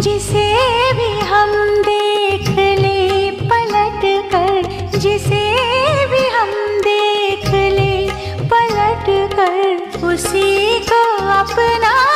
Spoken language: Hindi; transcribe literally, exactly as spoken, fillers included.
जिसे भी हम देख ले पलट कर, जिसे भी हम देख ले पलट कर, उसी को अपना